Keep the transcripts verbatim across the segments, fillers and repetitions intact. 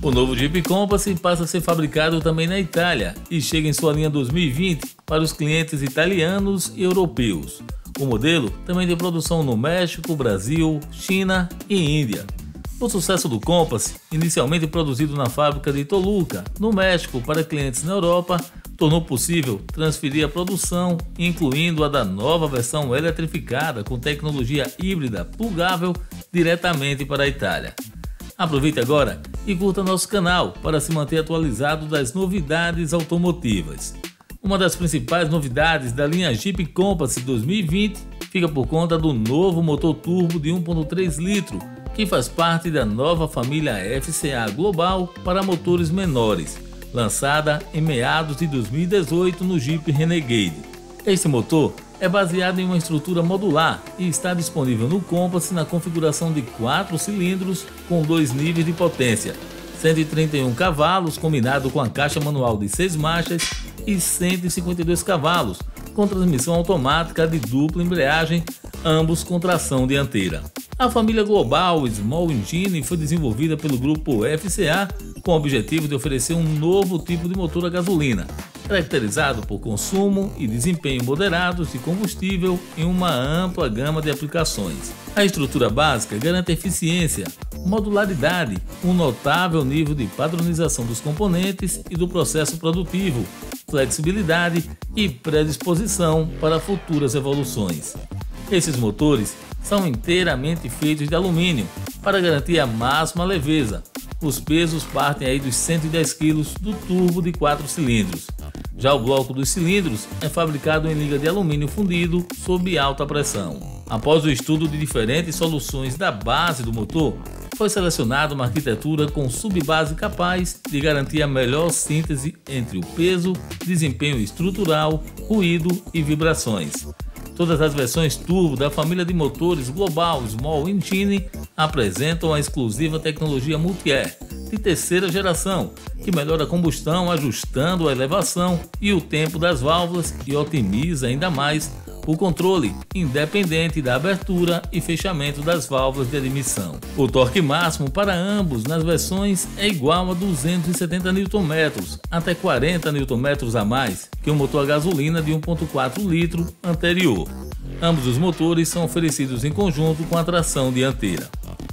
O novo Jeep Compass passa a ser fabricado também na Itália e chega em sua linha dois mil e vinte para os clientes italianos e europeus. O modelo também tem produção no México, Brasil, China e Índia. O sucesso do Compass, inicialmente produzido na fábrica de Toluca, no México, para clientes na Europa, tornou possível transferir a produção, incluindo a da nova versão eletrificada com tecnologia híbrida plugável, diretamente para a Itália. Aproveite agora e curta nosso canal para se manter atualizado das novidades automotivas. Uma das principais novidades da linha Jeep Compass dois mil e vinte fica por conta do novo motor turbo de um ponto três litros, que faz parte da nova família F C A Global para motores menores, lançada em meados de dois mil e dezoito no Jeep Renegade. Este motor é baseado em uma estrutura modular e está disponível no Compass na configuração de quatro cilindros com dois níveis de potência, cento e trinta e um cavalos combinado com a caixa manual de seis marchas e cento e cinquenta e dois cavalos com transmissão automática de dupla embreagem, ambos com tração dianteira. A família Global Small Engine foi desenvolvida pelo grupo F C A com o objetivo de oferecer um novo tipo de motor a gasolina, caracterizado por consumo e desempenho moderados de combustível em uma ampla gama de aplicações. A estrutura básica garante eficiência, modularidade, um notável nível de padronização dos componentes e do processo produtivo, flexibilidade e predisposição para futuras evoluções. Esses motores são inteiramente feitos de alumínio para garantir a máxima leveza. Os pesos partem aí dos cento e dez quilos do turbo de quatro cilindros. Já o bloco dos cilindros é fabricado em liga de alumínio fundido sob alta pressão. Após o estudo de diferentes soluções da base do motor, foi selecionada uma arquitetura com subbase capaz de garantir a melhor síntese entre o peso, desempenho estrutural, ruído e vibrações. Todas as versões turbo da família de motores Global Small Engine apresentam a exclusiva tecnologia Multi-Air de terceira geração, que melhora a combustão ajustando a elevação e o tempo das válvulas e otimiza ainda mais o controle independente da abertura e fechamento das válvulas de admissão. O torque máximo para ambos nas versões é igual a duzentos e setenta newton-metros, até quarenta newton-metros a mais que o motor a gasolina de um ponto quatro litros anterior. Ambos os motores são oferecidos em conjunto com a tração dianteira.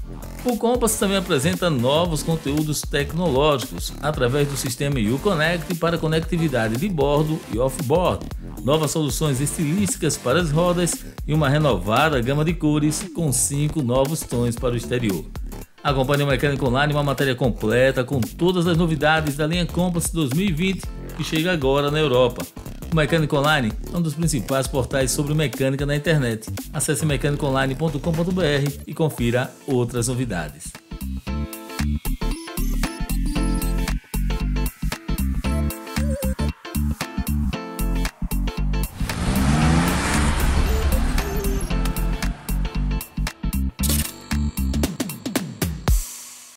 O Compass também apresenta novos conteúdos tecnológicos através do sistema U-Connect para conectividade de bordo e off-board, novas soluções estilísticas para as rodas e uma renovada gama de cores com cinco novos tons para o exterior. Acompanhe o Mecânica Online, uma matéria completa com todas as novidades da linha Compass dois mil e vinte que chega agora na Europa. O Mecânica Online é um dos principais portais sobre mecânica na internet. Acesse mecânica online ponto com ponto br e confira outras novidades.